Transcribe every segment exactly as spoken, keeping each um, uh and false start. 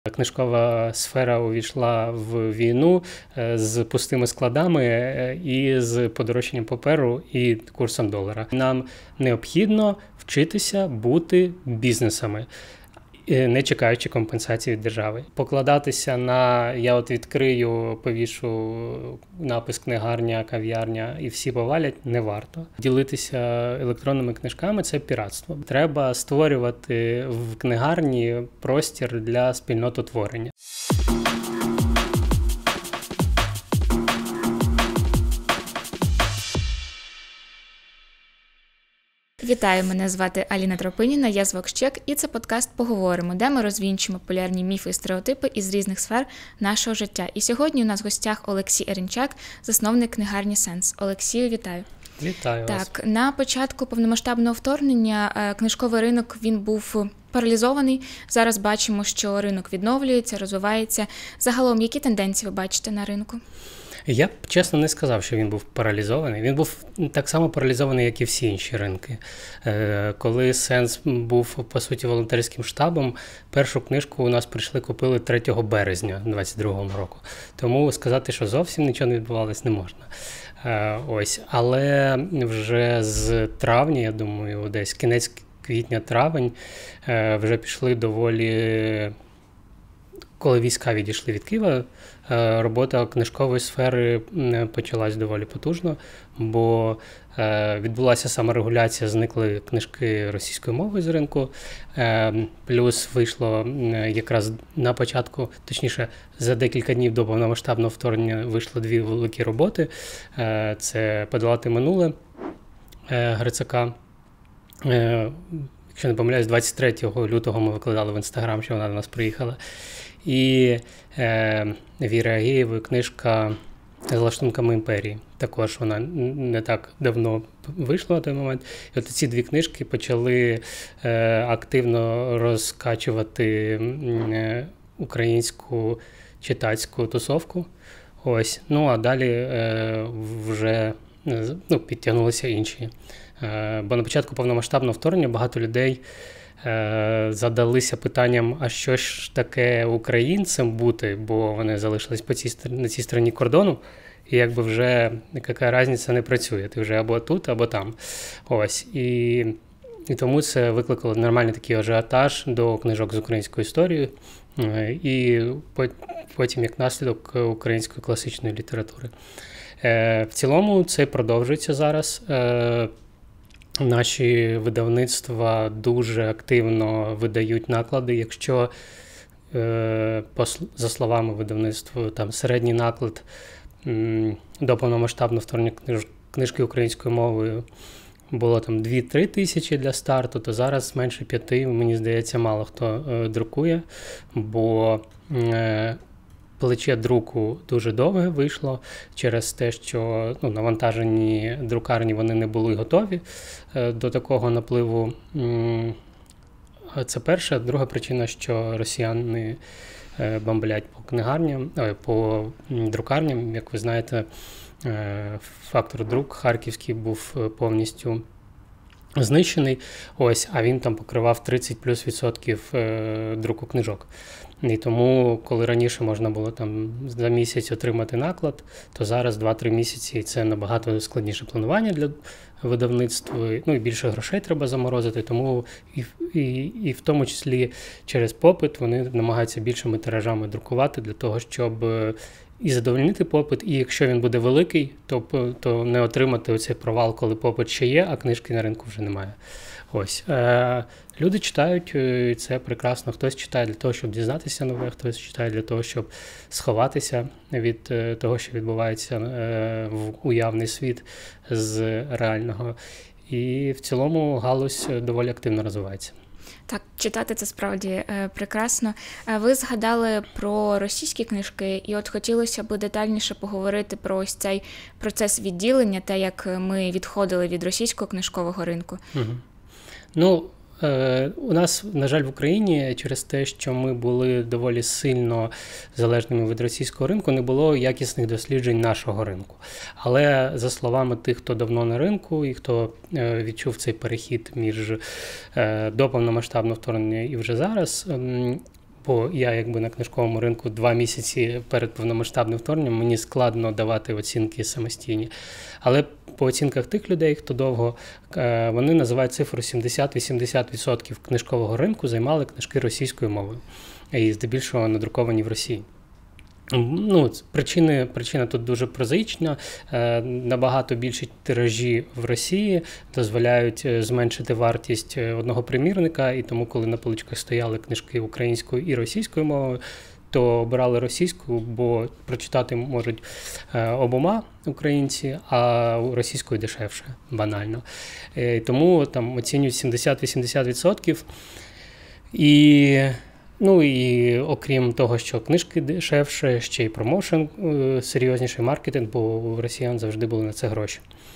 Книжкова сфера увійшла в війну з пустими складами і з подорожчанням паперу і курсом долара. Нам необхідно вчитися бути бізнесами, не чекаючи компенсації від держави. Покладатися на «я от відкрию, повішу напис книгарня, кав'ярня і всі повалять» не варто. Ділитися електронними книжками – це піратство. Треба створювати в книгарні простір для спільнототворення. Вітаю, мене звати Аліна Тропиніна, я з Воксчек, і це подкаст «Поговоримо», де ми розвінчимо популярні міфи і стереотипи із різних сфер нашого життя. І сьогодні у нас в гостях Олексій Еренчак, засновник книгарні «Сенс». Олексію, вітаю. Вітаю вас. Так, на початку повномасштабного вторгнення книжковий ринок, він був паралізований. Зараз бачимо, що ринок відновлюється, розвивається. Загалом, які тенденції ви бачите на ринку? Я б, чесно, не сказав, що він був паралізований. Він був так само паралізований, як і всі інші ринки. Коли «Сенс» був, по суті, волонтерським штабом, першу книжку у нас прийшли, купили третього березня двадцять другого року. Тому сказати, що зовсім нічого не відбувалось, не можна. Ось. Але вже з травня, я думаю, десь кінець квітня-травень, вже пішли доволі... Коли війська відійшли від Києва, робота книжкової сфери почалась доволі потужно, бо відбулася саморегуляція, зникли книжки російською мовою з ринку, плюс вийшло якраз на початку, точніше, за декілька днів до повномасштабного вторгнення вийшло дві великі роботи. Це «Подолати минуле» Грицака. Якщо не помиляюсь, двадцять третього лютого ми викладали в Інстаграм, що вона до нас приїхала. І е, Віри Агієвої книжка «З лаштунками імперії». Також вона не так давно вийшла на той момент. І от ці дві книжки почали е, активно розкачувати е, українську читацьку тусовку. Ось. Ну, а далі е, вже ну, підтягнулися інші. Е, бо на початку повномасштабного вторгнення багато людей задалися питанням, а що ж таке українцем бути, бо вони залишились по цій, на цій стороні кордону, і якби вже яка різниця не працює, ти вже або тут, або там. Ось. І, і тому це викликало нормальний такий ажіотаж до книжок з українською історією, і потім, як наслідок, української класичної літератури. В цілому це продовжується зараз. Наші видавництва дуже активно видають наклади. Якщо, за словами видавництва, там середній наклад до повномасштабного вторгнення книжки українською мовою було там дві-три тисячі для старту, то зараз менше п'яти, мені здається, мало хто друкує, бо плече друку дуже довге вийшло через те, що ну, навантажені друкарні вони не були готові до такого напливу. Це перша. Друга причина, що росіяни бомблять по книгарням, по друкарням. Як ви знаєте, фактор друк харківський був повністю знищений, ось, а він там покривав тридцять плюс відсотків друку книжок. І тому, коли раніше можна було там за місяць отримати наклад, то зараз два-три місяці це набагато складніше планування для видавництва, ну і більше грошей треба заморозити, тому і, і, і в тому числі через попит вони намагаються більшими тиражами друкувати для того, щоб і задовольнити попит, і якщо він буде великий, то, то не отримати оцей провал, коли попит ще є, а книжки на ринку вже немає. Ось. Е, люди читають, і це прекрасно. Хтось читає для того, щоб дізнатися нове, хтось читає для того, щоб сховатися від того, що відбувається е, в уявний світ з реального. І в цілому галузь доволі активно розвивається. Так, читати це справді е, прекрасно. Ви згадали про російські книжки, і от хотілося б детальніше поговорити про ось цей процес відділення, те, як ми відходили від російського книжкового ринку. Угу. Ну, е, у нас, на жаль, в Україні через те, що ми були доволі сильно залежними від російського ринку, не було якісних досліджень нашого ринку. Але за словами тих, хто давно на ринку і хто е, відчув цей перехід між е, до повномасштабного вторгнення і вже зараз, е, бо я якби на книжковому ринку два місяці перед повномасштабним вторгненням, мені складно давати оцінки самостійні. Але по оцінках тих людей, хто довго, вони називають цифру сімдесят-вісімдесят відсотків книжкового ринку займали книжки російською мовою. І здебільшого надруковані в Росії. Ну, причини, причина тут дуже прозаїчна. Набагато більші тиражі в Росії дозволяють зменшити вартість одного примірника, і тому, коли на поличках стояли книжки українською і російською мовою, то обирали російську, бо прочитати можуть обома українці, а російською дешевше, банально. І тому там оцінюють сімдесят-вісімдесят відсотків. І Ну і окрім того, що книжки дешевше, ще й промоушен, серйозніший маркетинг, бо у росіян завжди були на це гроші.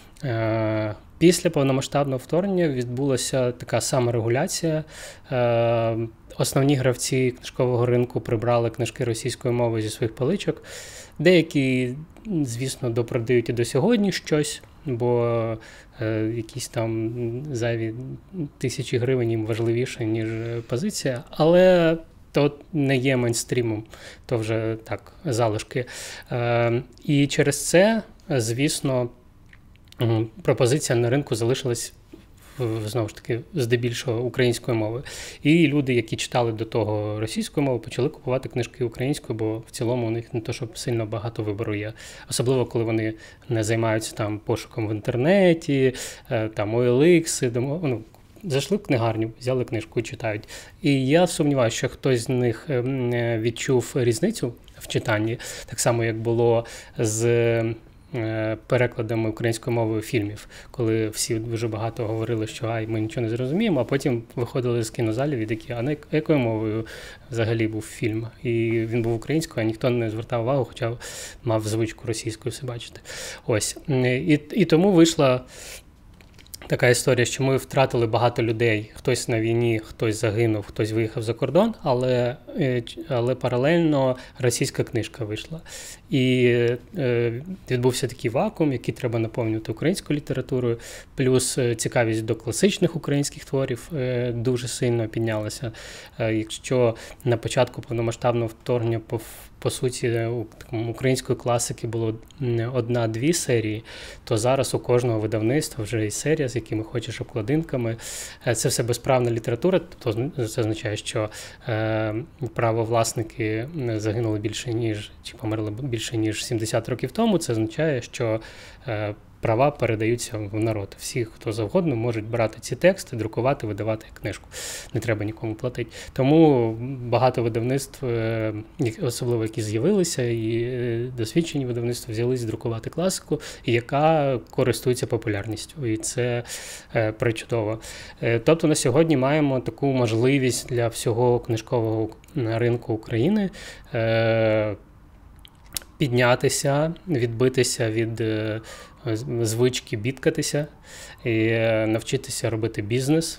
Після повномасштабного вторгнення відбулася така саморегуляція. Основні гравці книжкового ринку прибрали книжки російською мовою зі своїх поличок. Деякі, звісно, допродають і до сьогодні щось, бо якісь там зайві тисячі гривень їм важливіше, ніж позиція, але то не є мейнстрімом, то вже так, залишки. І через це, звісно, пропозиція на ринку залишилась, знову ж таки, здебільшого українською мовою. І люди, які читали до того російською мовою, почали купувати книжки українською, бо в цілому у них не то, щоб сильно багато вибору є. Особливо, коли вони не займаються там пошуком в інтернеті, там о ел ікс, ну, зайшли в книгарню, взяли книжку і читають. І я сумніваюся, що хтось з них відчув різницю в читанні, так само, як було з перекладами українською мовою фільмів, коли всі дуже багато говорили, що ай, ми нічого не зрозуміємо, а потім виходили з кінозалів і такі, а на якою мовою взагалі був фільм? І він був українською, а ніхто не звертав увагу, хоча мав звичку російською все бачити. Ось. І, і тому вийшла така історія, що ми втратили багато людей. Хтось на війні, хтось загинув, хтось виїхав за кордон, але, але паралельно російська книжка вийшла. І е, відбувся такий вакуум, який треба наповнювати українською літературою. Плюс цікавість до класичних українських творів е, дуже сильно піднялася. Е, якщо на початку повномасштабного вторгнення по По суті, у такому української класики було одна-дві серії, то зараз у кожного видавництва вже є серія, з якими хочеш обкладинками. Це все безправна література, тобто це означає, що е, правовласники загинули більше, ніж, чи померли більше, ніж сімдесят років тому. Це означає, що е, права передаються в народ. Всі, хто завгодно, можуть брати ці тексти, друкувати, видавати книжку. Не треба нікому платити. Тому багато видавництв, особливо які з'явилися, і досвідчені видавництва взялись друкувати класику, яка користується популярністю. І це причудово. Тобто на сьогодні маємо таку можливість для всього книжкового ринку України піднятися, відбитися від звички бідкатися і навчитися робити бізнес,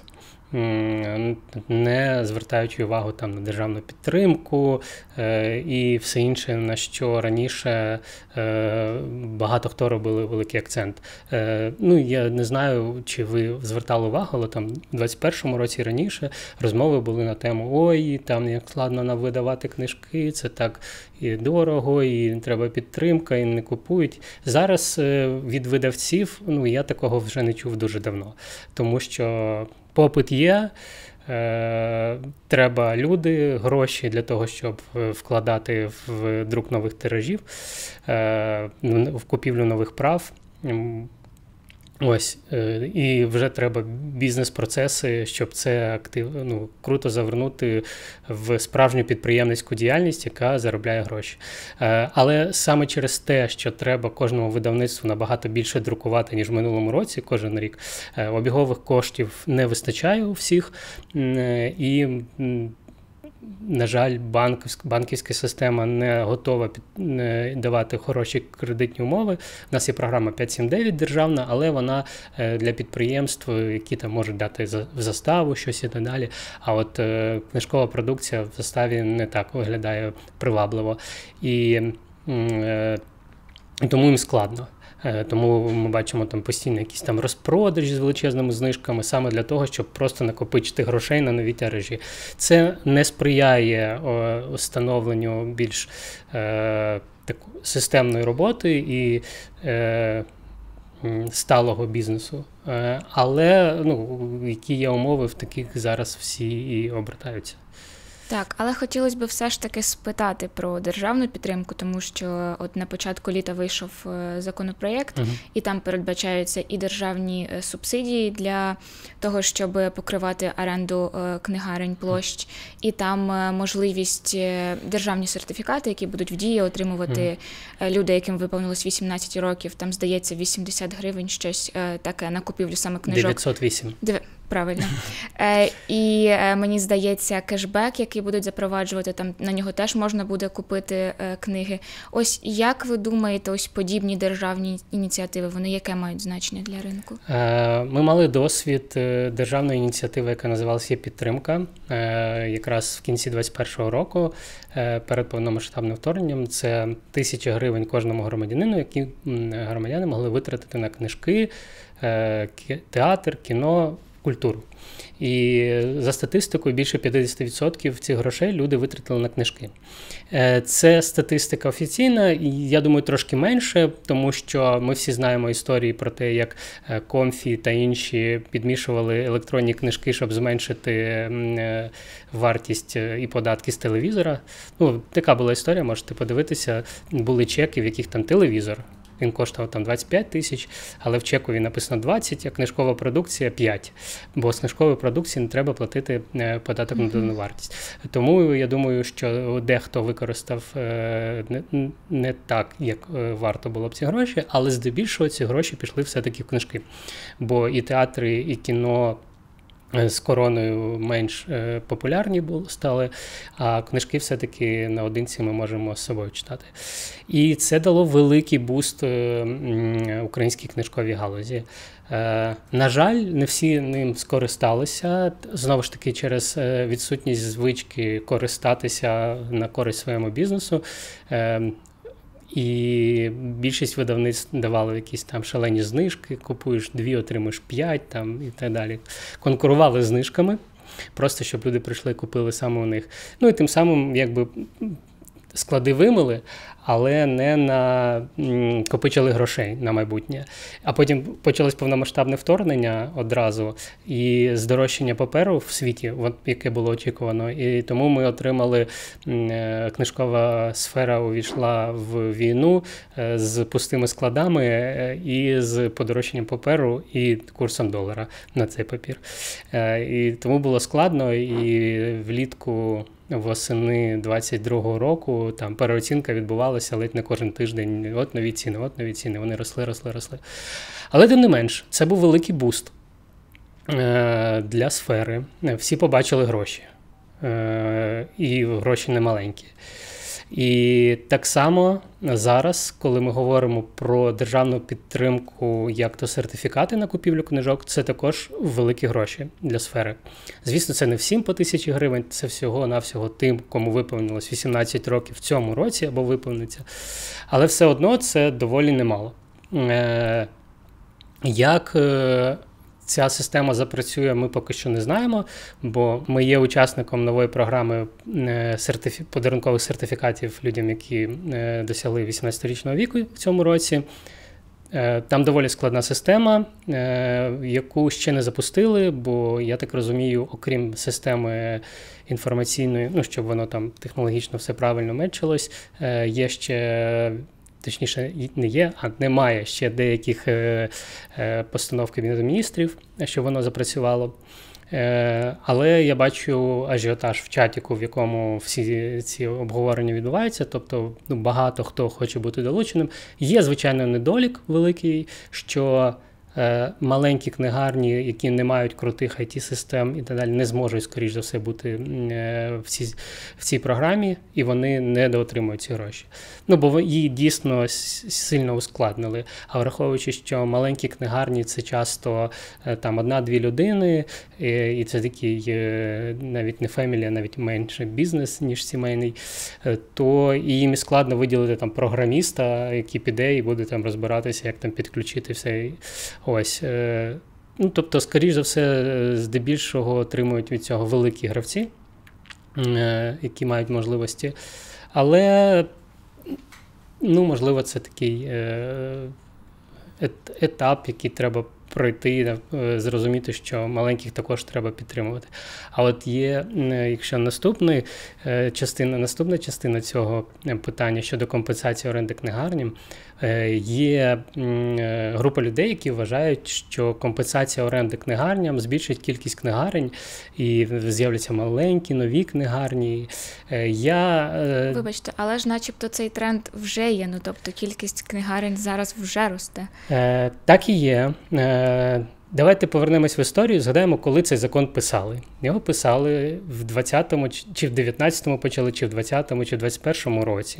не звертаючи увагу там на державну підтримку е, і все інше, на що раніше е, багато хто робили великий акцент. Е, ну, я не знаю, чи ви звертали увагу, але там в двадцять першому році і раніше розмови були на тему «Ой, там як складно нам видавати книжки, це так і дорого, і треба підтримка, і не купують». Зараз е, від видавців, ну, я такого вже не чув дуже давно, тому що попит є, е, треба люди, гроші для того, щоб вкладати в друк нових тиражів, е, в купівлю нових прав. Ось, е, і вже треба бізнес-процеси, щоб це актив, ну, круто завернути в справжню підприємницьку діяльність, яка заробляє гроші. Е, але саме через те, що треба кожному видавництву набагато більше друкувати, ніж в минулому році, кожен рік, е, обігових коштів не вистачає у всіх, е, і на жаль, банківська, банківська система не готова під, не давати хороші кредитні умови. У нас є програма п'ять сім дев'ять державна, але вона для підприємств, які там можуть дати в заставу щось і так далі. А от е, книжкова продукція в заставі не так виглядає привабливо. І е, тому їм складно. Тому ми бачимо там постійно якісь там розпродажі з величезними знижками, саме для того, щоб просто накопичити грошей на нові тиражі. Це не сприяє встановленню більш е, таку, системної роботи і е, сталого бізнесу. Е, але ну, які є умови, в таких зараз всі і обертаються. Так, але хотілося б все ж таки спитати про державну підтримку, тому що от на початку літа вийшов законопроєкт, uh-huh. і там передбачаються і державні субсидії для того, щоб покривати оренду книгарень, площ, і там можливість державні сертифікати, які будуть в дії отримувати uh-huh. люди, яким виповнилось вісімнадцять років, там, здається, вісімдесят гривень, щось таке на купівлю саме книжок. дев'ятсот вісім. Дев... Правильно. Е, і е, мені здається, кешбек, який будуть запроваджувати, там на нього теж можна буде купити е, книги. Ось як ви думаєте, ось подібні державні ініціативи, вони яке мають значення для ринку? Е, ми мали досвід державної ініціативи, яка називалася «Є підтримка». Е, якраз в кінці двадцять першого року, е, перед повномасштабним вторгненням, це тисяча гривень кожному громадянину, які громадяни могли витратити на книжки, е, театр, кіно, культуру. І за статистикою більше п'ятдесят відсотків цих грошей люди витратили на книжки. Це статистика офіційна, і я думаю, трошки менше, тому що ми всі знаємо історії про те, як Комфі та інші підмішували електронні книжки, щоб зменшити вартість і податки з телевізора. Ну, така була історія, можете подивитися. Були чеки, в яких там телевізор. Він коштував там двадцять п'ять тисяч, але в чекові написано двадцять, а книжкова продукція п'ять. Бо з книжкової продукції не треба платити податок на додану вартість. Тому я думаю, що дехто використав не, не так, як варто було б ці гроші, але здебільшого ці гроші пішли все-таки в книжки. Бо і театри, і кіно з короною менш е, популярні були, стали, а книжки все-таки наодинці ми можемо з собою читати. І це дало великий буст е, українській книжковій галузі. Е, на жаль, не всі ним скористалися, знову ж таки через відсутність звички користатися на користь своєму бізнесу. Е, І більшість видавництв давали якісь там шалені знижки, купуєш дві, отримуєш п'ять там і так далі. Конкурували з знижками, просто щоб люди прийшли і купили саме у них. Ну і тим самим якби склади вимили, але не накопичили грошей на майбутнє. А потім почалось повномасштабне вторгнення одразу і здорожчання паперу в світі, яке було очікувано. І тому ми отримали, книжкова сфера увійшла в війну з пустими складами і з подорожчанням паперу і курсом долара на цей папір. І тому було складно, і влітку восени двадцять другого року там переоцінка відбувалася ледь не кожен тиждень. От нові ціни, от нові ціни. Вони росли, росли, росли. Але тим не менш, це був великий буст е- для сфери. Всі побачили гроші. Е- і гроші немаленькі. І так само зараз, коли ми говоримо про державну підтримку, як то сертифікати на купівлю книжок, це також великі гроші для сфери. Звісно, це не всім по тисячі гривень, це всього-навсього тим, кому виповнилось вісімнадцять років в цьому році або виповниться. Але все одно це доволі немало. Е- як е- ця система запрацює, ми поки що не знаємо, бо ми є учасником нової програми сертифі... подарункових сертифікатів людям, які досягли вісімнадцятирічного віку в цьому році. Там доволі складна система, яку ще не запустили, бо, я так розумію, окрім системи інформаційної, ну, щоб воно там технологічно все правильно мечилось, є ще... Точніше, не є, а немає ще деяких е, е, постанов Кабінету Міністрів, щоб воно запрацювало. Е, але я бачу ажіотаж в чатіку, в якому всі ці обговорення відбуваються, тобто ну, багато хто хоче бути долученим. Є, звичайно, недолік великий, що маленькі книгарні, які не мають крутих ай ті-систем і так далі, не зможуть, скоріш за все, бути в цій, в цій програмі, і вони не доотримують ці гроші. Ну, бо її дійсно сильно ускладнили. А враховуючи, що маленькі книгарні – це часто там одна-дві людини, і це такий навіть не фемілі, а навіть менше бізнес, ніж сімейний, то їм складно виділити там програміста, який піде і буде там розбиратися, як там підключити все. Ось. Ну, тобто, скоріш за все, здебільшого отримують від цього великі гравці, які мають можливості. Але, ну, можливо, це такий етап, який треба пройти, зрозуміти, що маленьких також треба підтримувати. А от є, якщо наступна частина, наступна частина цього питання щодо компенсації оренди книгарні, є група людей, які вважають, що компенсація оренди книгарням збільшить кількість книгарень і з'являться маленькі, нові книгарні. Я... Вибачте, але ж начебто цей тренд вже є, ну тобто кількість книгарень зараз вже росте. Так і є. Давайте повернемось в історію, згадаємо, коли цей закон писали. Його писали в двадцятому, чи в дев'ятнадцятому почали, чи в двадцятому, чи в двадцять першому році,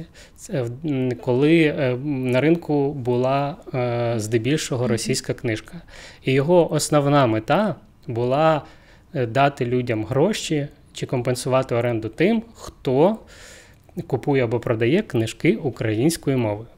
коли на ринку була здебільшого російська книжка. І його основна мета була дати людям гроші чи компенсувати оренду тим, хто купує або продає книжки українською мовою.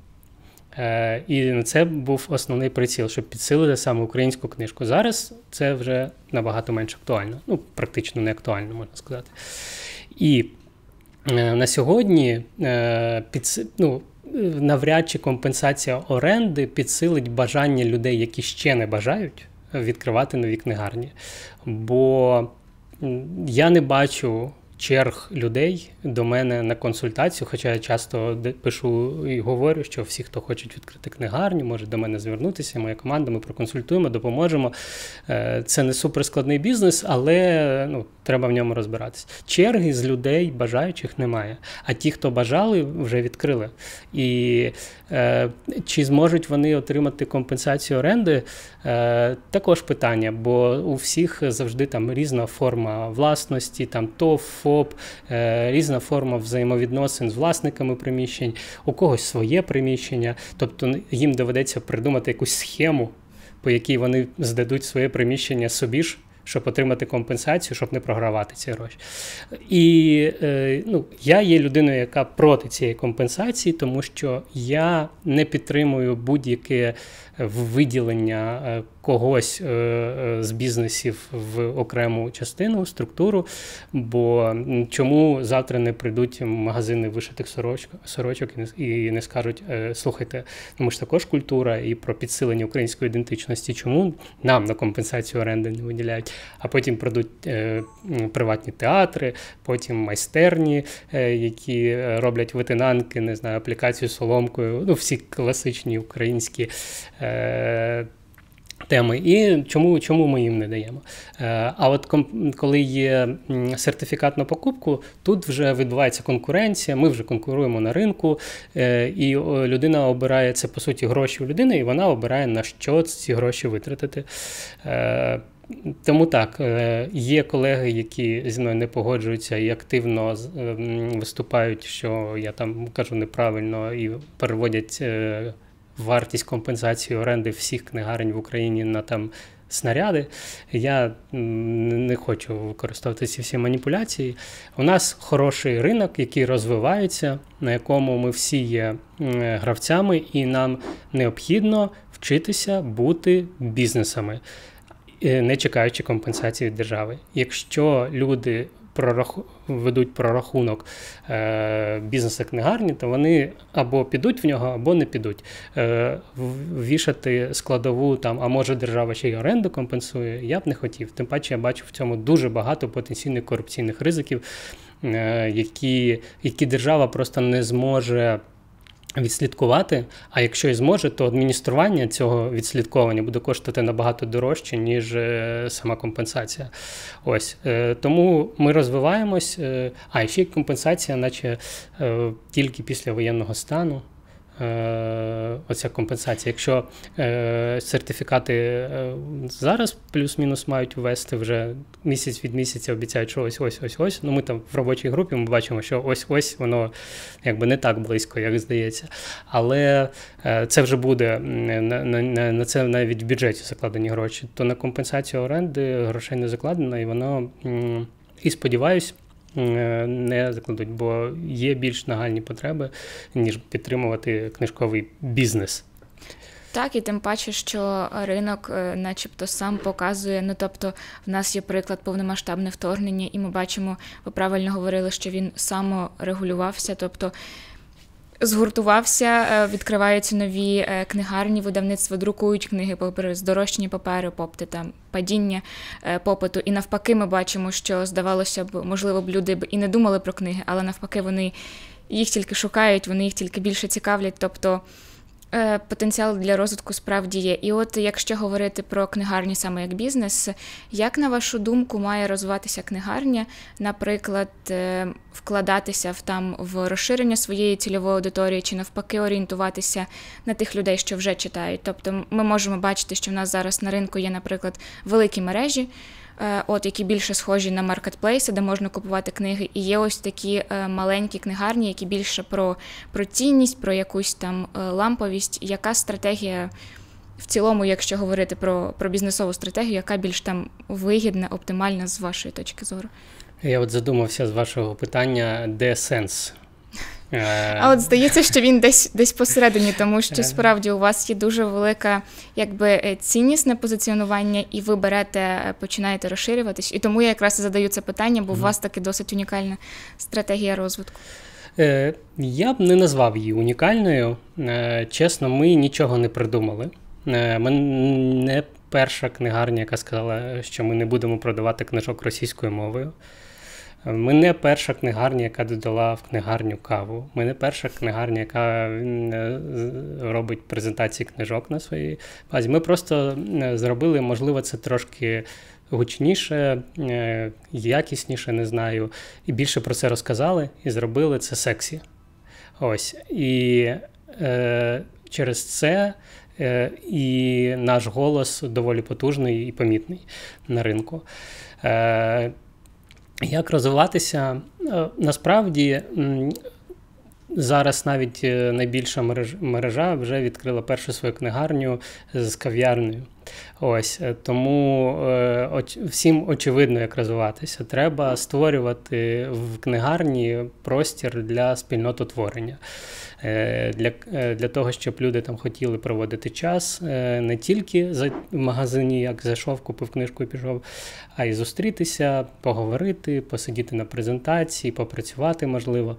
І це був основний приціл, щоб підсилити саме українську книжку. Зараз це вже набагато менш актуально. Ну, практично не актуально, можна сказати. І на сьогодні під, ну, навряд чи компенсація оренди підсилить бажання людей, які ще не бажають, відкривати нові книгарні. Бо я не бачу черг людей до мене на консультацію, хоча я часто пишу і говорю, що всі, хто хочуть відкрити книгарню, можуть до мене звернутися, моя команда, ми проконсультуємо, допоможемо. Це не суперскладний бізнес, але ну, треба в ньому розбиратися. Черги з людей, бажаючих, немає. А ті, хто бажали, вже відкрили. І е, чи зможуть вони отримати компенсацію оренди, е, також питання, бо у всіх завжди там різна форма власності, там ТОВ, ФОП, е, різна форма взаємовідносин з власниками приміщень, у когось своє приміщення, тобто їм доведеться придумати якусь схему, по якій вони здадуть своє приміщення собі ж, щоб отримати компенсацію, щоб не програвати ці гроші. І е, ну, я є людиною, яка проти цієї компенсації, тому що я не підтримую будь-яке виділення когось з бізнесів в окрему частину, структуру, бо чому завтра не прийдуть магазини вишитих сорочок, сорочок і не скажуть, слухайте, ну ми ж також культура і про підсилення української ідентичності, чому нам на компенсацію оренди не виділяють, а потім прийдуть приватні театри, потім майстерні, які роблять витинанки, не знаю, аплікацію соломкою, ну всі класичні українські теми. І чому, чому ми їм не даємо? А от коли є сертифікат на покупку, тут вже відбувається конкуренція, ми вже конкуруємо на ринку, і людина обирає, це по суті гроші у людини, і вона обирає, на що ці гроші витратити. Тому так, є колеги, які зі мною не погоджуються і активно виступають, що я там кажу неправильно, і переводять вартість компенсації оренди всіх книгарень в Україні на там снаряди. Я не хочу використовувати ці всі маніпуляції. У нас хороший ринок, який розвивається, на якому ми всі є гравцями, і нам необхідно вчитися бути бізнесами, не чекаючи компенсації від держави. Якщо люди прораху... ведуть прорахунок е... бізнесу книгарні, то вони або підуть в нього, або не підуть. Е... Вішати складову, там, а може держава ще й оренду компенсує, я б не хотів. Тим паче я бачу в цьому дуже багато потенційних корупційних ризиків, е... які... які держава просто не зможе відслідкувати, а якщо і зможе, то адміністрування цього відслідковування буде коштувати набагато дорожче, ніж сама компенсація. Ось. Тому ми розвиваємось. А, і ще й компенсація, наче тільки після воєнного стану. оця компенсація. Якщо сертифікати зараз плюс-мінус мають ввести вже місяць від місяця, обіцяють, що ось-ось-ось-ось, ну ми там в робочій групі ми бачимо, що ось-ось воно якби не так близько, як здається. Але це вже буде, на, на, на це навіть в бюджеті закладені гроші. То на компенсацію оренди грошей не закладено, і воно, і сподіваюсь, не закладуть, бо є більш нагальні потреби, ніж підтримувати книжковий бізнес. Так, і тим паче, що ринок начебто сам показує, ну тобто в нас є приклад повномасштабне вторгнення, і ми бачимо, ви правильно говорили, що він саморегулювався, тобто згуртувався, відкриваються нові книгарні, видавництва друкують книги, попри здорожчання паперу, попри там падіння попиту. І навпаки ми бачимо, що, здавалося б, можливо б люди б і не думали про книги, але навпаки вони їх тільки шукають, вони їх тільки більше цікавлять, тобто потенціал для розвитку справді є. І от якщо говорити про книгарні саме як бізнес, як, на вашу думку, має розвиватися книгарня, наприклад, вкладатися в, там, в розширення своєї цільової аудиторії, чи навпаки орієнтуватися на тих людей, що вже читають? Тобто ми можемо бачити, що в нас зараз на ринку є, наприклад, великі мережі, от, які більше схожі на маркетплейси, де можна купувати книги. І є ось такі маленькі книгарні, які більше про, про цінність, про якусь там ламповість. Яка стратегія в цілому, якщо говорити про, про бізнесову стратегію, яка більш там вигідна, оптимальна з вашої точки зору? Я от задумався з вашого питання, де сенс? А от здається, що він десь, десь посередині, тому що справді у вас є дуже велика якби ціннісне позиціонування, і ви берете, починаєте розширюватись. І тому я якраз і задаю це питання, бо mm. у вас таки досить унікальна стратегія розвитку. Я б не назвав її унікальною. Чесно, ми нічого не придумали. Ми не перша книгарня, яка сказала, що ми не будемо продавати книжок російською мовою. Ми не перша книгарня, яка додала в книгарню каву. Ми не перша книгарня, яка робить презентації книжок на своїй базі. Ми просто зробили, можливо, це трошки гучніше, якісніше, не знаю, і більше про це розказали, і зробили це сексі. Ось. І е, через це е, і наш голос доволі потужний і помітний на ринку. Е, Як розвиватися? Насправді, зараз навіть найбільша мережа вже відкрила першу свою книгарню з кав'ярнею. Ось, тому всім очевидно, як розвиватися. Треба створювати в книгарні простір для спільнототворення. Для, для того, щоб люди там хотіли проводити час, не тільки в магазині, як зайшов, купив книжку і пішов, а й зустрітися, поговорити, посидіти на презентації, попрацювати, можливо.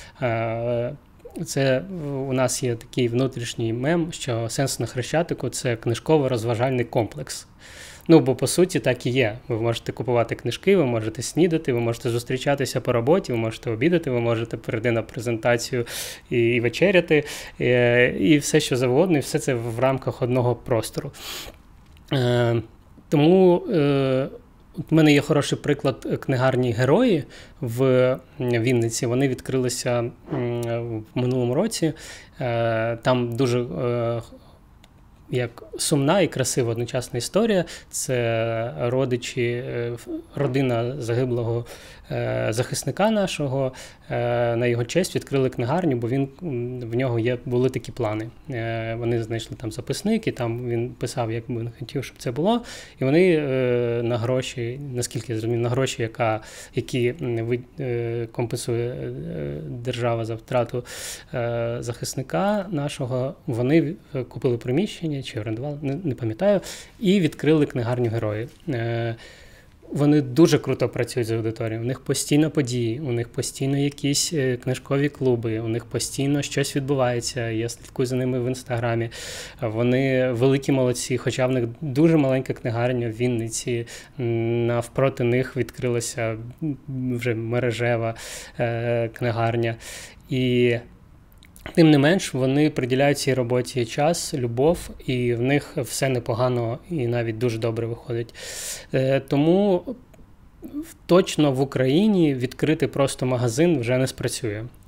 Це у нас є такий внутрішній мем, що «Сенс на Хрещатику» – це книжково-розважальний комплекс. Ну, бо, по суті, так і є. Ви можете купувати книжки, ви можете снідати, ви можете зустрічатися по роботі, ви можете обідати, ви можете прийти на презентацію і, і вечеряти, і, і все, що завгодно, і все це в рамках одного простору. Е, тому е, у мене є хороший приклад книгарні «Герої» в Вінниці. Вони відкрилися в минулому році. Е, там дуже... Е, як сумна і красива одночасна історія. Це родичі, родина загиблого захисника нашого. На його честь відкрили книгарню, бо він, в нього є, були такі плани. Вони знайшли там записник, і там він писав, як би він хотів, щоб це було. І вони на гроші, наскільки я зрозумів, на гроші, яка, які компенсує держава за втрату захисника нашого, вони купили приміщення, чи орендували, не, не пам'ятаю, і відкрили книгарню «Герої». Е, вони дуже круто працюють з аудиторією, у них постійно події, у них постійно якісь книжкові клуби, у них постійно щось відбувається, я слідкую за ними в Інстаграмі. Вони великі молодці, хоча в них дуже маленька книгарня в Вінниці, навпроти них відкрилася вже мережева е, книгарня. І тим не менш, вони приділяють цій роботі час, любов, і в них все непогано і навіть дуже добре виходить. Тому точно в Україні відкрити просто магазин вже не спрацює.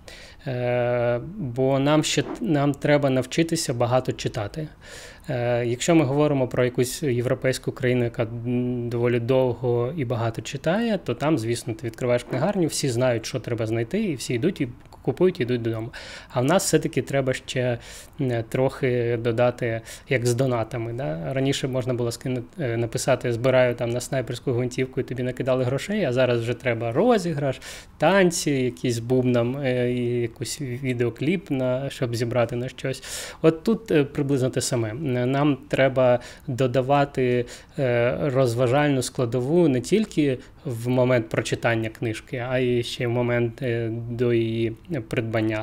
бо нам ще нам треба навчитися багато читати. Якщо ми говоримо про якусь європейську країну, яка доволі довго і багато читає, то там, звісно, ти відкриваєш книгарню, всі знають, що треба знайти, і всі йдуть і купують і йдуть додому. А в нас все-таки треба ще трохи додати, як з донатами. Да? Раніше можна було скинути, написати, збираю там на снайперську гвинтівку і тобі накидали грошей, а зараз вже треба розіграш, танці, якісь бубном, і якийсь відеокліп, на, щоб зібрати на щось. От тут приблизно те саме. Нам треба додавати розважальну складову не тільки в момент прочитання книжки, а й ще в момент до її придбання.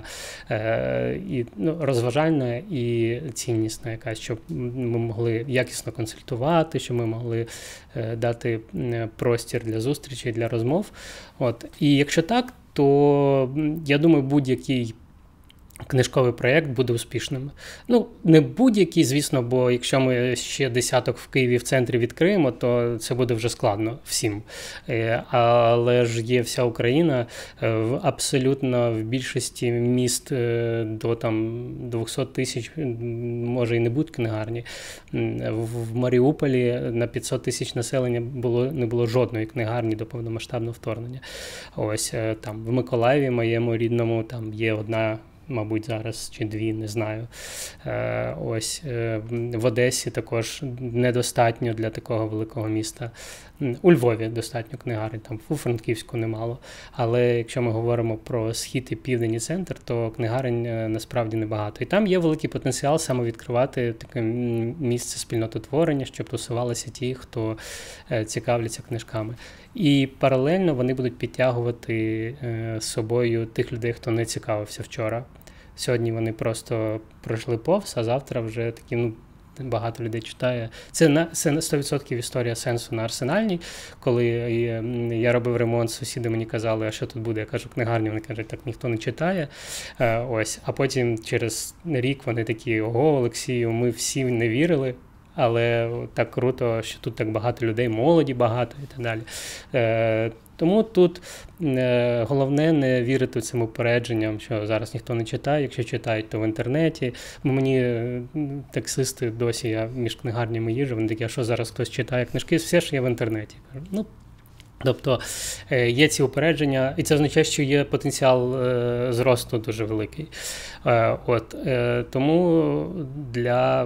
І, ну, розважальна і ціннісна якась, щоб ми могли якісно консультувати, щоб ми могли дати простір для зустрічей, для розмов. От. І якщо так, то, я думаю, будь-який книжковий проєкт буде успішним. Ну, не будь-який, звісно, бо якщо ми ще десяток в Києві в центрі відкриємо, то це буде вже складно всім. Але ж є вся Україна, абсолютно в більшості міст до там двісті тисяч, може і не будуть книгарні. В Маріуполі на п'ятсот тисяч населення було, не було жодної книгарні до повномасштабного вторгнення. Ось там в Миколаєві, моєму рідному, там є одна, мабуть, зараз, чи дві, не знаю. Е, ось, е, в Одесі також недостатньо для такого великого міста. У Львові достатньо книгарень, там у Франківську немало. Але якщо ми говоримо про схід і південь і центр, то книгарень е, насправді небагато. І там є великий потенціал саме відкривати таке місце спільнототворення, щоб тусувалися ті, хто е, цікавляться книжками. І паралельно вони будуть підтягувати е, з собою тих людей, хто не цікавився вчора. Сьогодні вони просто пройшли повз, а завтра вже такі, ну, багато людей читає. Це на це сто відсотків історія сенсу на Арсенальній. Коли я робив ремонт, сусіди мені казали, а що тут буде? Я кажу, книгарню. Вони кажуть, так ніхто не читає. Ось. А потім через рік вони такі, ого, Олексію, ми всі не вірили. Але так круто, що тут так багато людей, молоді багато і так далі. Е, тому тут е, головне не вірити цим упередженням, що зараз ніхто не читає, якщо читають, то в інтернеті. Бо мені е, таксисти досі, я між книгарнями їжджу, вони такі, а що зараз хтось читає книжки, все ж є в інтернеті. Ну, тобто е, є ці упередження, і це означає, що є потенціал е, зросту дуже великий. Е, от, е, тому для...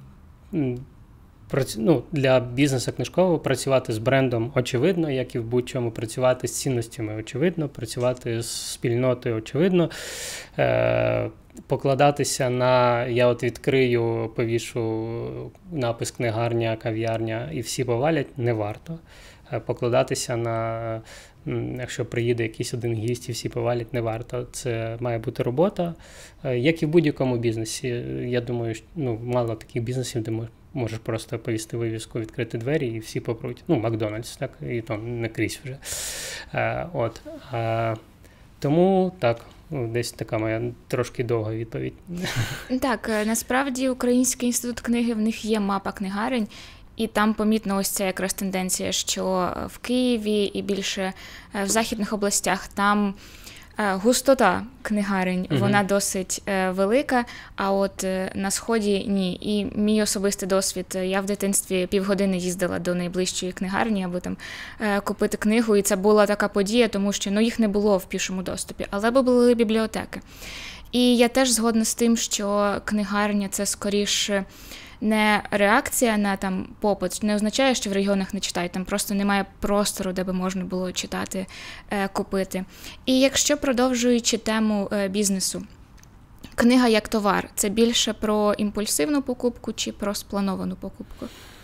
Ну, для бізнесу книжкового працювати з брендом очевидно, як і в будь-чому, працювати з цінностями очевидно, працювати з спільнотою очевидно, е- покладатися на, я от відкрию, повішу напис книгарня, кав'ярня і всі повалять, не варто. Е- покладатися на, якщо приїде якийсь один гість і всі повалять, не варто. Це має бути робота, е- як і в будь-якому бізнесі. Я думаю, що, ну, мало таких бізнесів, де можна можеш просто повісти вивіску, відкрити двері і всі попруть. Ну, Макдональдс, так, і то не крізь вже. А, от. А, тому, так, десь така моя трошки довга відповідь. Так, насправді Український інститут книги, в них є мапа книгарень, і там помітно ось ця якраз тенденція, що в Києві і більше в західних областях там густота книгарень, угу. вона досить е, велика, а от е, на Сході ні. І мій особистий досвід, я в дитинстві півгодини їздила до найближчої книгарні, аби там е, купити книгу, і це була така подія, тому що, ну, їх не було в пішому доступі, але були бібліотеки. І я теж згодна з тим, що книгарня – це скоріше не реакція на там попит, не означає, що в регіонах не читають, там просто немає простору, де би можна було читати, е, купити. І якщо, продовжуючи тему е, бізнесу, книга як товар – це більше про імпульсивну покупку чи про сплановану покупку?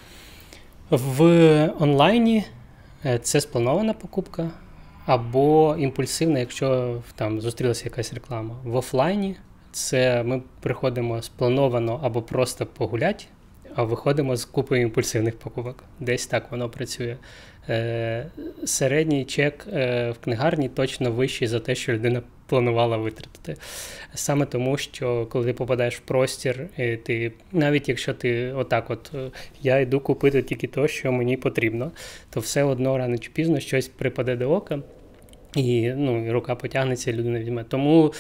В онлайні це спланована покупка або імпульсивна, якщо там зустрілася якась реклама. В офлайні це ми приходимо сплановано або просто погулять, а виходимо з купою імпульсивних покупок. Десь так воно працює. Е, середній чек е, в книгарні точно вищий за те, що людина планувала витратити. Саме тому, що коли ти попадаєш в простір, ти, навіть якщо ти отак от, я йду купити тільки те, що мені потрібно, то все одно рано чи пізно щось припаде до ока, і, ну, і рука потягнеться, людина візьме. Тому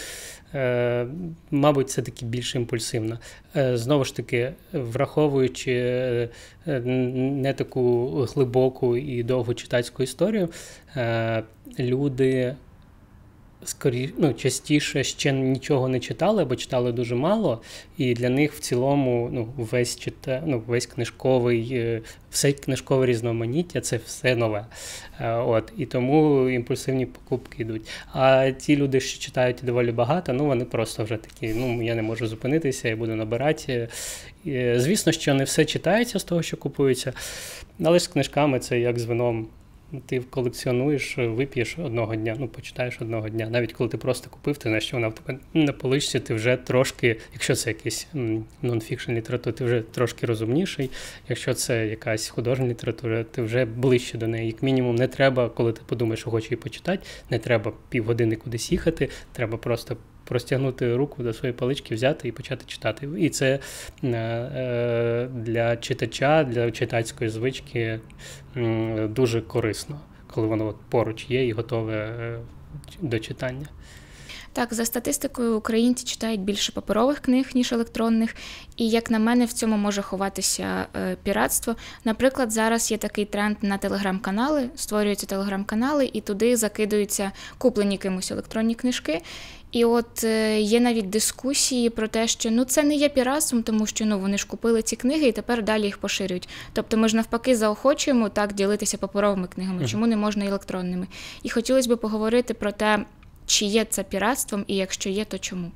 мабуть, це таки більш імпульсивно. Знову ж таки, враховуючи не таку глибоку і довгу читацьку історію, люди скоріше, ну, частіше ще нічого не читали, або читали дуже мало, і для них в цілому ну, весь чита, ну, весь книжковий, все книжкове різноманіття – це все нове. От, і тому імпульсивні покупки йдуть. А ті люди, що читають доволі багато, ну, вони просто вже такі, ну, я не можу зупинитися, я буду набирати. І, звісно, що не все читається з того, що купується, але ж з книжками це як з вином. Ти колекціонуєш, вип'єш одного дня, ну, почитаєш одного дня. Навіть коли ти просто купив, ти знаєш, що вона в тебе на поличці, ти вже трошки, якщо це якийсь нон-фікшн література, ти вже трошки розумніший. Якщо це якась художня література, ти вже ближче до неї. Як мінімум, не треба, коли ти подумаєш, що хочеш її почитати, не треба півгодини кудись їхати, треба просто простягнути руку до своєї полички, взяти і почати читати. І це е, для читача, для читацької звички е, дуже корисно, коли воно от поруч є і готове е, до читання. Так, за статистикою, українці читають більше паперових книг, ніж електронних, і, як на мене, в цьому може ховатися е, піратство. Наприклад, зараз є такий тренд на телеграм-канали, створюються телеграм-канали, і туди закидуються куплені кимось електронні книжки. І от е, є навіть дискусії про те, що ну, це не є піратством, тому що ну, вони ж купили ці книги і тепер далі їх поширюють. Тобто ми ж навпаки заохочуємо так ділитися паперовими книгами, mm-hmm. чому не можна електронними. І хотілося б поговорити про те, чи є це піратством, і якщо є, то чому?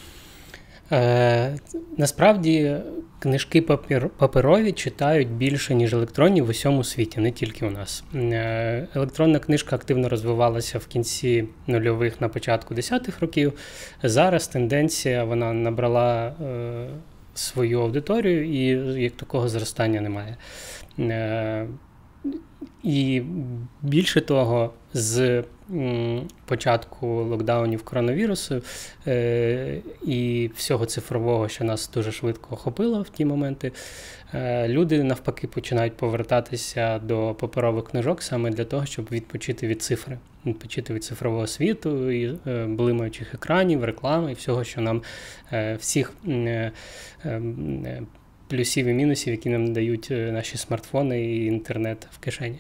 Е, насправді, книжки папір, паперові читають більше, ніж електронні в усьому світі, не тільки у нас. Е, електронна книжка активно розвивалася в кінці нульових, на початку десятих років. Зараз тенденція, вона набрала е, свою аудиторію, і як такого зростання немає. Е, І більше того, з початку локдаунів коронавірусу е, і всього цифрового, що нас дуже швидко охопило в ті моменти, е, люди навпаки починають повертатися до паперових книжок саме для того, щоб відпочити від цифри, відпочити від цифрового світу, і е, блимаючих екранів, реклами і всього, що нам е, всіх е, е, плюсів і мінусів, які нам дають наші смартфони і інтернет в кишені.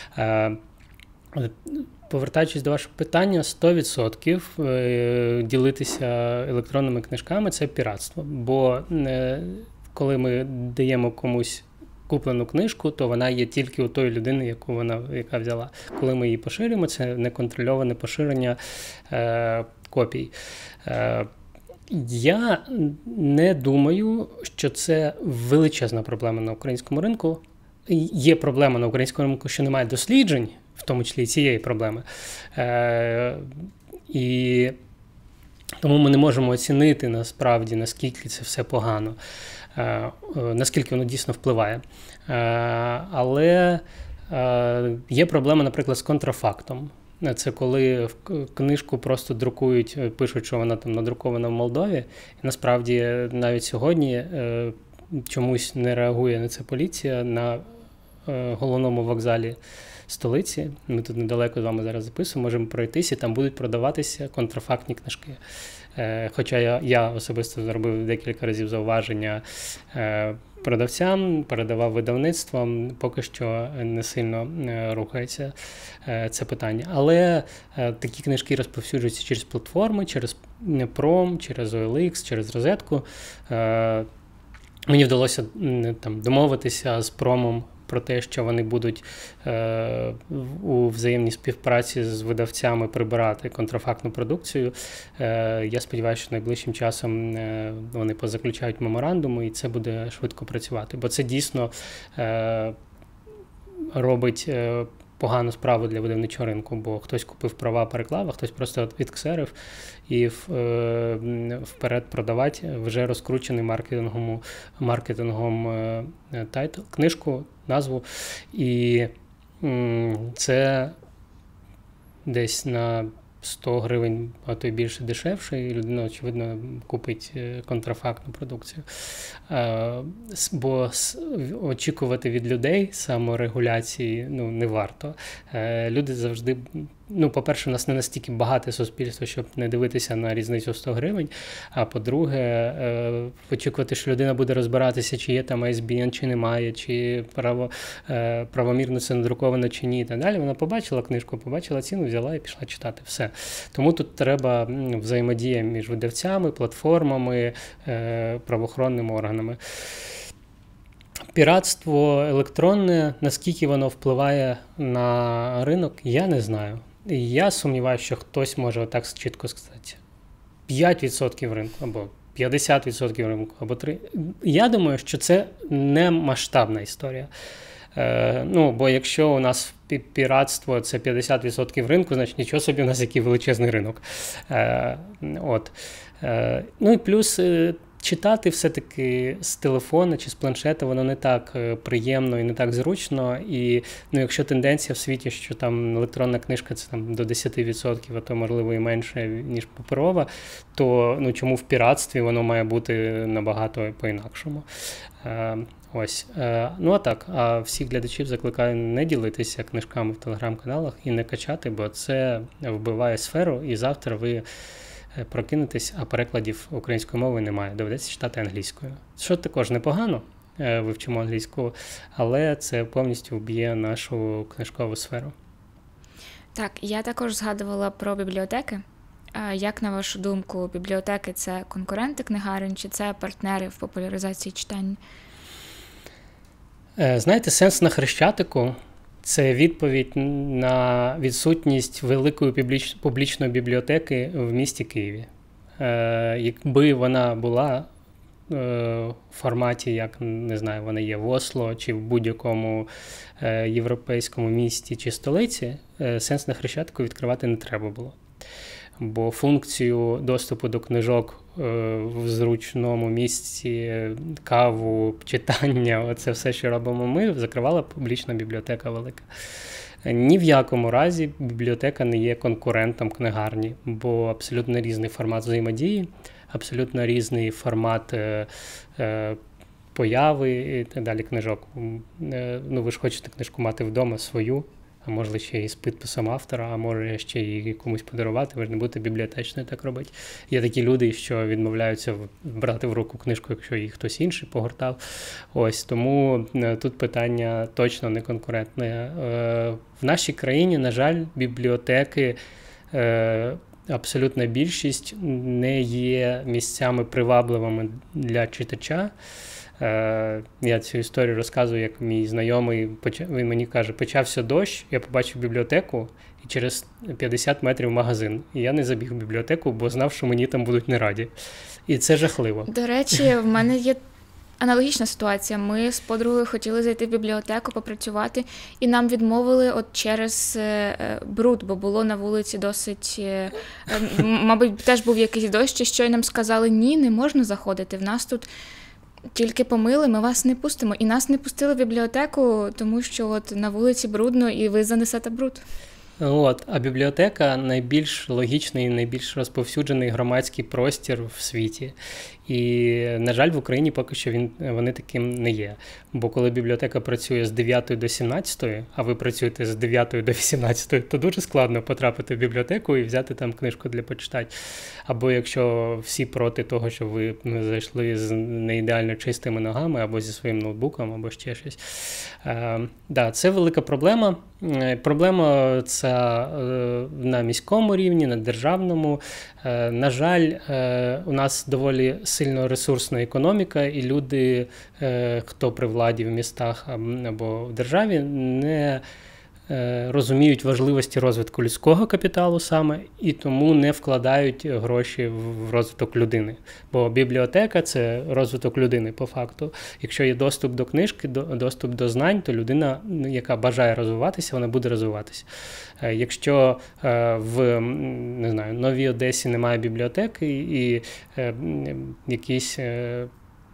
Повертаючись до вашого питання, сто відсотків ділитися електронними книжками – це піратство. Бо коли ми даємо комусь куплену книжку, то вона є тільки у тої людини, яку вона, яка взяла. Коли ми її поширюємо, це неконтрольоване поширення е, копій. Е, Я не думаю, що це величезна проблема на українському ринку. Є проблема на українському ринку, що немає досліджень, в тому числі і цієї проблеми. Е, і тому ми не можемо оцінити насправді, наскільки це все погано, е, наскільки воно дійсно впливає. Е, але е, є проблема, наприклад, з контрафактом. Це коли книжку просто друкують, пишуть, що вона там надрукована в Молдові. І насправді навіть сьогодні е, чомусь не реагує на це поліція на е, головному вокзалі столиці. Ми тут недалеко з вами зараз записуємо, можемо пройтись, і там будуть продаватися контрафактні книжки. Е, хоча я, я особисто зробив декілька разів зауваження е, продавцям, передавав видавництвам, поки що не сильно рухається це питання. Але такі книжки розповсюджуються через платформи, через Пром, через о ел ікс, через розетку. Мені вдалося там домовитися з Промом про те, що вони будуть е, у взаємній співпраці з видавцями прибирати контрафактну продукцію. Е, я сподіваюся, що найближчим часом е, вони позаключають меморандуми, і це буде швидко працювати. Бо це дійсно е, робить е, погану справу для видавничого ринку, бо хтось купив права, переклав, а хтось просто відксерив і в, е, вперед продавати вже розкручений маркетингом, маркетингом е, тайтл, книжку, назву. І м, це десь на сто гривень, а то й більше дешевше, і людина, очевидно, купить контрафактну продукцію. Е, бо очікувати від людей саморегуляції ну, не варто. Е, люди завжди ну, по-перше, у нас не настільки багате суспільство, щоб не дивитися на різницю сто гривень, а по-друге, очікувати, що людина буде розбиратися, чи є там ай ес бі ен, чи немає, чи право, правомірно це надруковано, чи ні, і так далі. Вона побачила книжку, побачила ціну, взяла і пішла читати. Все. Тому тут треба взаємодія між видавцями, платформами, правоохоронними органами. Піратство електронне, наскільки воно впливає на ринок, я не знаю. Я сумніваюся, що хтось може отак чітко сказати. п'ять відсотків ринку, або п'ятдесят відсотків ринку, або три відсотки. Я думаю, що це не масштабна історія. Е, ну, бо якщо у нас піратство – це п'ятдесят відсотків ринку, значить нічого собі у нас який величезний ринок. Е, от. Е, ну і плюс... Читати все-таки з телефона чи з планшета воно не так приємно і не так зручно. І ну, якщо тенденція в світі, що там електронна книжка це там до десять відсотків, а то можливо і менше, ніж паперова, то ну, чому в піратстві воно має бути набагато по-інакшому. Е, ось. Е, ну а так, а всіх глядачів закликаю не ділитися книжками в телеграм-каналах і не качати, бо це вбиває сферу, і завтра ви прокинутись, а перекладів української мови немає. Доведеться читати англійською. Що також непогано, вивчимо англійську, але це повністю вб'є нашу книжкову сферу. Так, я також згадувала про бібліотеки. Як, на вашу думку, бібліотеки – це конкуренти книгарень, чи це партнери в популяризації читання? Знаєте, сенс на Хрещатику – це відповідь на відсутність великої публічної бібліотеки в місті Києві. Е, якби вона була е, в форматі, як, не знаю, вона є в Осло чи в будь-якому е, європейському місті чи столиці, е, сенс на Хрещатику відкривати не треба було. Бо функцію доступу до книжок е, в зручному місці, каву, читання, оце все, що робимо ми, закривала публічна бібліотека велика. Ні в якому разі бібліотека не є конкурентом книгарні, бо абсолютно різний формат взаємодії, абсолютно різний формат е, е, появи і так далі книжок. Е, ну, ви ж хочете книжку мати вдома свою, а може ще і з підписом автора, а може ще і комусь подарувати, ви ж не будете бібліотечною так робити. Є такі люди, що відмовляються брати в руку книжку, якщо її хтось інший погортав. Ось, тому тут питання точно не конкурентне. В нашій країні, на жаль, бібліотеки, абсолютна більшість, не є місцями привабливими для читача. Я цю історію розказую, як мій знайомий, він мені каже, почався дощ, я побачив бібліотеку і через п'ятдесят метрів магазин. І я не забіг в бібліотеку, бо знав, що мені там будуть не раді. І це жахливо. До речі, в мене є аналогічна ситуація. Ми з подругою хотіли зайти в бібліотеку, попрацювати, і нам відмовили от через бруд, бо було на вулиці досить, мабуть, теж був якийсь дощ, що й нам сказали, ні, не можна заходити, в нас тут тільки помили, ми вас не пустимо. І нас не пустили в бібліотеку, тому що от на вулиці брудно і ви занесете бруд. От, а бібліотека – найбільш логічний і найбільш розповсюджений громадський простір в світі. І, на жаль, в Україні поки що він, вони таким не є. Бо коли бібліотека працює з дев'ятої до сімнадцятої, а ви працюєте з дев'ятої до вісімнадцятої, то дуже складно потрапити в бібліотеку і взяти там книжку для почитати. Або якщо всі проти того, що ви зайшли з неідеально чистими ногами, або зі своїм ноутбуком, або ще щось. Е, да, це велика проблема. Проблема це на міському рівні, на державному. На жаль, у нас доволі сильно ресурсна економіка, і люди, хто при владі в містах або в державі, не розуміють важливості розвитку людського капіталу саме, і тому не вкладають гроші в розвиток людини. Бо бібліотека – це розвиток людини по факту. Якщо є доступ до книжки, доступ до знань, то людина, яка бажає розвиватися, вона буде розвиватися. Якщо в, не знаю, Новій Одесі немає бібліотеки і якісь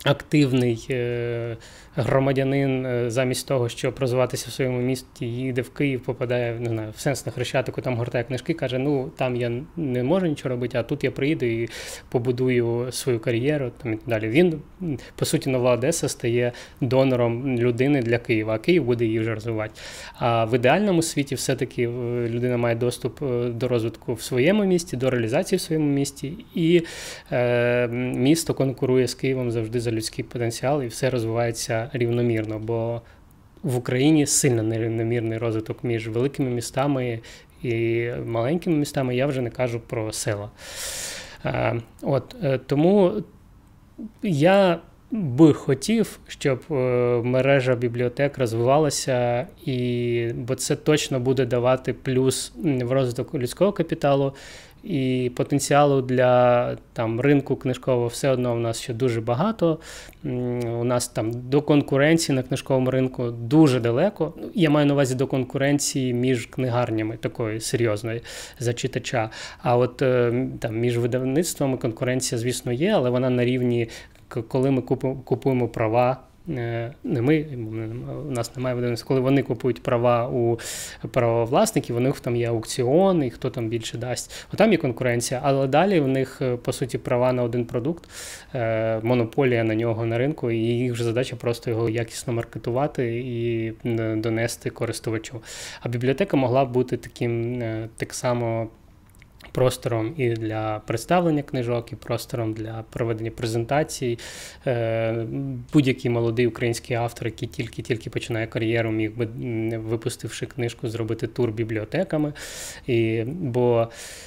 активний е, громадянин е, замість того, щоб розвиватися в своєму місті, їде в Київ, попадає, не знаю, в сенс на Хрещатику, там гортає книжки, каже, ну, там я не можу нічого робити, а тут я приїду і побудую свою кар'єру, там і так далі. Він, по суті, Нова Одеса стає донором людини для Києва, а Київ буде її вже розвивати. А в ідеальному світі все-таки людина має доступ до розвитку в своєму місті, до реалізації в своєму місті, і е, місто конкурує з Києвом завжди за людський потенціал, і все розвивається рівномірно, бо в Україні сильно нерівномірний розвиток між великими містами і маленькими містами, я вже не кажу про села. Е, от, е, тому я би хотів, щоб е, мережа бібліотек розвивалася, і, бо це точно буде давати плюс в розвиток людського капіталу, і потенціалу для там, ринку книжкового все одно в нас ще дуже багато. У нас там до конкуренції на книжковому ринку дуже далеко. Я маю на увазі до конкуренції між книгарнями такої серйозної за читача. А от там, між видавництвами конкуренція, звісно, є, але вона на рівні, коли ми купуємо права. Не ми, у нас немає видавництва, коли вони купують права у правовласників, у них там є аукціон, і хто там більше дасть. От там є конкуренція, але далі в них, по суті, права на один продукт, монополія на нього на ринку, і їх вже задача просто його якісно маркетувати і донести користувачу. А бібліотека могла б бути таким, так само, простором і для представлення книжок, і простором для проведення презентацій. Будь-який молодий український автор, який тільки-тільки починає кар'єру, міг би, випустивши книжку, зробити тур бібліотеками. І, бо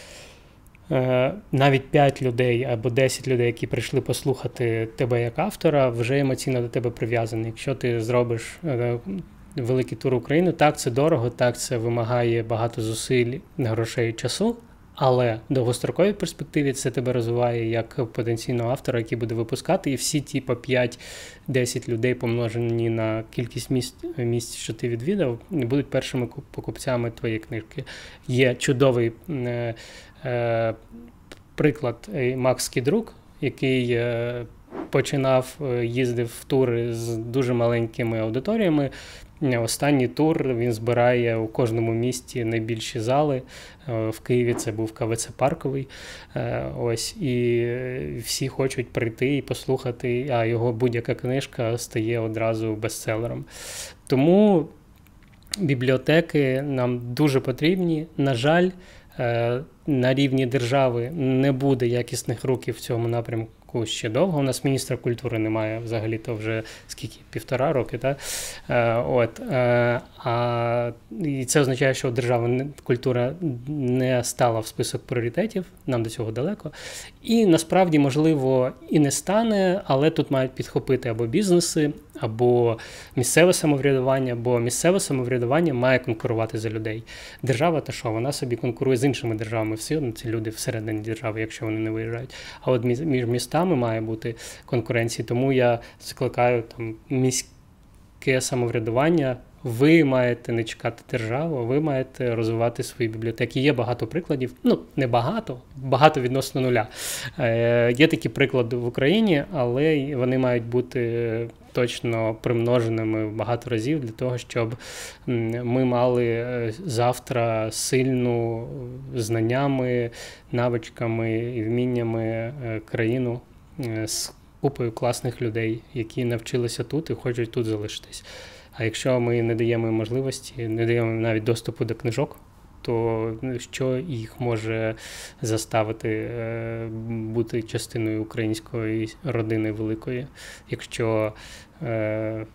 навіть п'ять людей або десять людей, які прийшли послухати тебе як автора, вже емоційно до тебе прив'язані. Якщо ти зробиш великий тур України, так, це дорого, так, це вимагає багато зусиль, грошей і часу, але в довгостроковій перспективі це тебе розвиває як потенційного автора, який буде випускати, і всі ті по п'ять-десять людей, помножені на кількість місць, місць, що ти відвідав, будуть першими покупцями твоєї книжки. Є чудовий е, е, приклад Макс Кідрук, який е, починав, їздив в тури з дуже маленькими аудиторіями. Останній тур він збирає у кожному місті найбільші зали. В Києві це був ка ве це Парковий. Ось, і всі хочуть прийти і послухати, а його будь-яка книжка стає одразу бестселером. Тому бібліотеки нам дуже потрібні. На жаль, на рівні держави не буде якісних рухів в цьому напрямку ще довго. У нас міністра культури немає взагалі-то вже скільки, півтора роки, так? От. А, і це означає, що держава, культура не стала в список пріоритетів, нам до цього далеко. І насправді, можливо, і не стане, але тут мають підхопити або бізнеси, або місцеве самоврядування, бо місцеве самоврядування має конкурувати за людей. Держава, та що, вона собі конкурує з іншими державами, всі одно ці люди всередині держави, якщо вони не виїжджають. А от між містами має бути конкуренція. Тому я закликаю там міське самоврядування. Ви маєте не чекати державу, ви маєте розвивати свої бібліотеки. Є багато прикладів, ну, не багато, багато відносно нуля. Е, є такі приклади в Україні, але вони мають бути точно примноженими багато разів для того, щоб ми мали завтра сильну знаннями, навичками і вміннями країну з купою класних людей, які навчилися тут і хочуть тут залишитись. А якщо ми не даємо можливості, не даємо навіть доступу до книжок, то що їх може заставити бути частиною української родини великої, якщо е,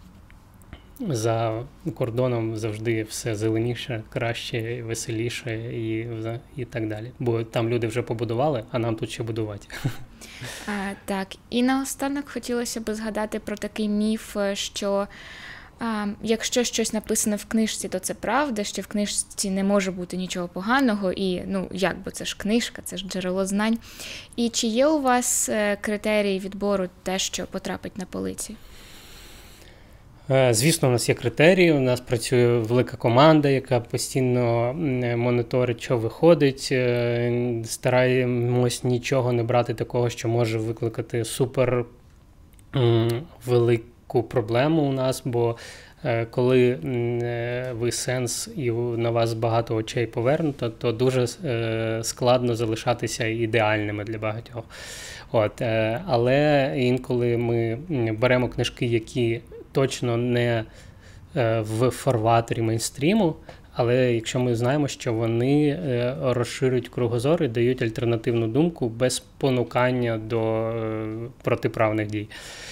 за кордоном завжди все зеленіше, краще, веселіше і, і так далі. Бо там люди вже побудували, а нам тут ще будувати. А, так, і наостанок хотілося б згадати про такий міф, що А, якщо щось написано в книжці, то це правда, що в книжці не може бути нічого поганого, і, ну, як, бо це ж книжка, це ж джерело знань. І чи є у вас критерії відбору те, що потрапить на полиці? Звісно, у нас є критерії, у нас працює велика команда, яка постійно моніторить, що виходить. Стараємось нічого не брати такого, що може викликати супер велику проблему у нас, бо коли ви сенс і на вас багато очей повернуто, то дуже складно залишатися ідеальними для багатьох. От, але інколи ми беремо книжки, які точно не в фарватері мейнстріму, але якщо ми знаємо, що вони розширюють кругозор і дають альтернативну думку без понукання до протиправних дій.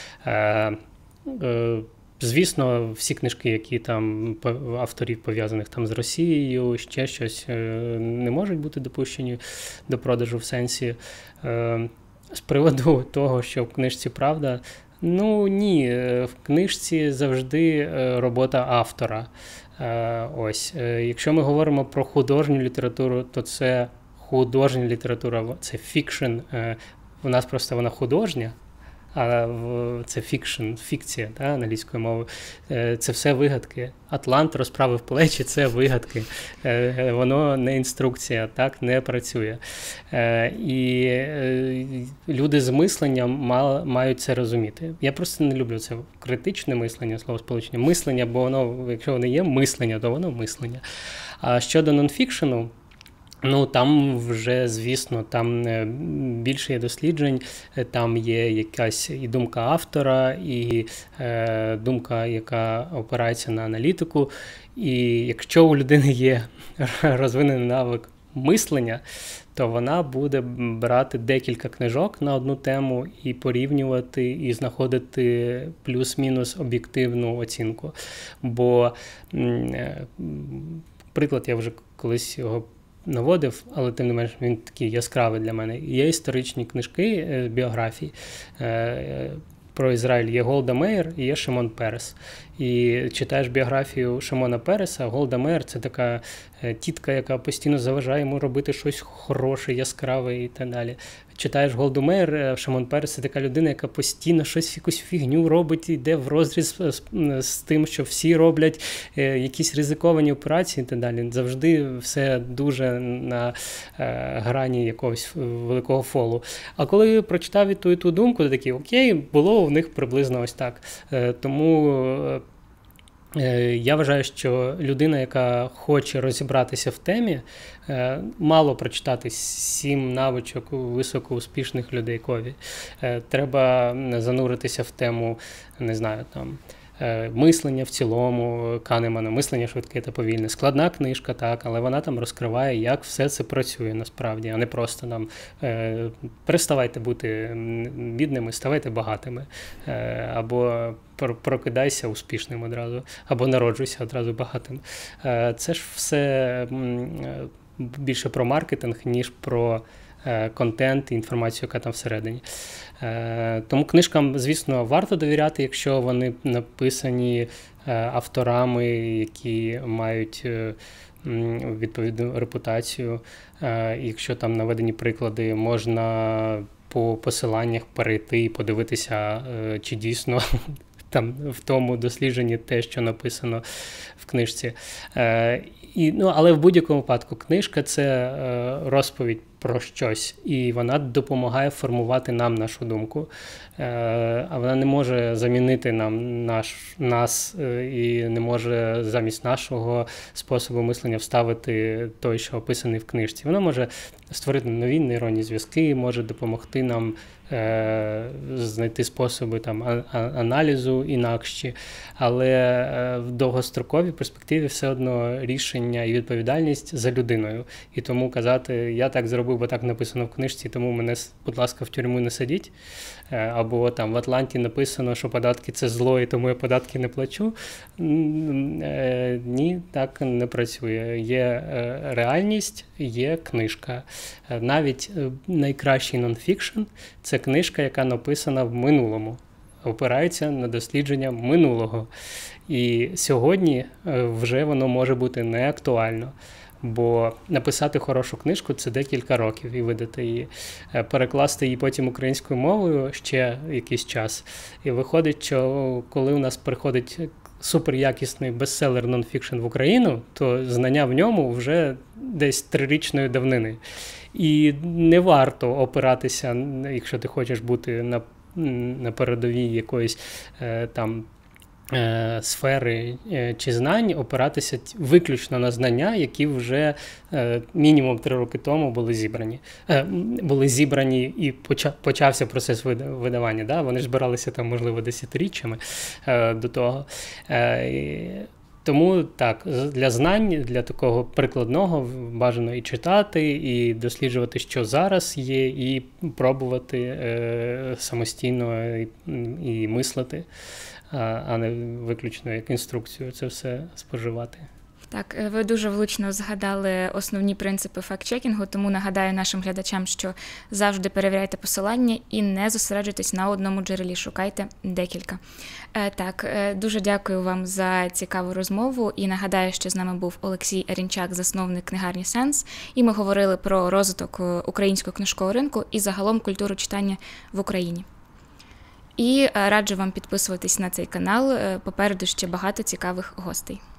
Звісно, всі книжки, які там авторів пов'язаних там з Росією, ще щось, не можуть бути допущені до продажу в сенсі. З приводу того, що в книжці правда, ну ні, в книжці завжди робота автора. Ось, якщо ми говоримо про художню літературу, то це художня література, це фікшн. У нас просто вона художня, а це фікшн, фікція, та, англійською мовою. Це все вигадки. Атлант розправив плечі, це вигадки. Воно не інструкція, так, не працює. І люди з мисленням мають це розуміти. Я просто не люблю це критичне мислення, словосполучення. Мислення, бо воно, якщо воно є мислення, то воно мислення. А щодо нонфікшену, ну, там вже, звісно, там більше є досліджень, там є якась і думка автора, і е, думка, яка опирається на аналітику. І якщо у людини є розвинений навик мислення, то вона буде брати декілька книжок на одну тему і порівнювати, і знаходити плюс-мінус об'єктивну оцінку. Бо, е, приклад, я вже колись його наводив, але тим не менш він такий яскравий для мене. Є історичні книжки, біографії. Про Ізраїль є Голда Меїр і є Шимон Перес. І читаєш біографію Шимона Переса, Голда Меїр – це така тітка, яка постійно заважає йому робити щось хороше, яскраве і так далі. Читаєш Голду Меїр, Шимон Перес – це така людина, яка постійно щось, якусь фігню робить, йде в розріз з, з тим, що всі роблять якісь ризиковані операції і так далі. Завжди все дуже на е, грані якогось великого фолу. А коли прочитав і ту, і ту думку, то такий, окей, було в них приблизно ось так. Е, тому я вважаю, що людина, яка хоче розібратися в темі, мало прочитати сім навичок високоуспішних людей кові. Треба зануритися в тему, не знаю, там, мислення в цілому Канемана, мислення швидке та повільне. Складна книжка, так, але вона там розкриває, як все це працює насправді, а не просто нам е, переставайте бути бідними, ставайте багатими, е, або прокидайся успішним одразу, або народжуйся одразу багатим. Е, це ж все більше про маркетинг, ніж про контент і інформацію, яка там всередині. Тому книжкам, звісно, варто довіряти, якщо вони написані авторами, які мають відповідну репутацію. Якщо там наведені приклади, можна по посиланнях перейти і подивитися, чи дійсно там в тому дослідженні те, що написано в книжці. І, ну, але в будь-якому випадку книжка – це розповідь про щось, і вона допомагає формувати нам нашу думку. А вона не може замінити нам наш, нас і не може замість нашого способу мислення вставити той, що описаний в книжці. Вона може створити нові нейронні зв'язки, може допомогти нам е, знайти способи там, аналізу інакші, але в довгостроковій перспективі все одно рішення і відповідальність за людиною. І тому казати, я так зробив, бо так написано в книжці, тому мене, будь ласка, в тюрму не садіть. Або там в Атланті написано, що податки – це зло, і тому я податки не плачу. Ні, так не працює. Є реальність, є книжка. Навіть найкращий нонфікшн – це книжка, яка написана в минулому, опирається на дослідження минулого. І сьогодні вже воно може бути не актуально. Бо написати хорошу книжку – це декілька років і видати її. Перекласти її потім українською мовою ще якийсь час. І виходить, що коли у нас приходить суперякісний бестселер нонфікшн в Україну, то знання в ньому вже десь трирічної давнини. І не варто опиратися, якщо ти хочеш бути на на передовій якоїсь там сфери чи знань, опиратися видключно на знання, які вже мінімум три роки тому були зібрані. Були зібрані і почався процес видавання. Да? Вони ж збиралися там, можливо, десятиріччями до того. Тому так, для знань, для такого прикладного бажано і читати, і досліджувати, що зараз є, і пробувати е, самостійно і, і мислити, а, а не виключно як інструкцію це все споживати. Так, ви дуже влучно згадали основні принципи факт-чекінгу, тому нагадаю нашим глядачам, що завжди перевіряйте посилання і не зосереджуйтесь на одному джерелі, шукайте декілька. Так, дуже дякую вам за цікаву розмову і нагадаю, що з нами був Олексій Ерінчак, засновник книгарні «Сенс», і ми говорили про розвиток українського книжкового ринку і загалом культуру читання в Україні. І раджу вам підписуватись на цей канал, попереду ще багато цікавих гостей.